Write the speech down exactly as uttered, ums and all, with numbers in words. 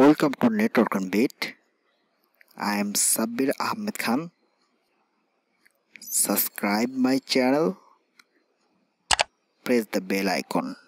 Welcome to Network on Beat. I am Sabir Ahmed Khan. Subscribe my channel. Press the bell icon.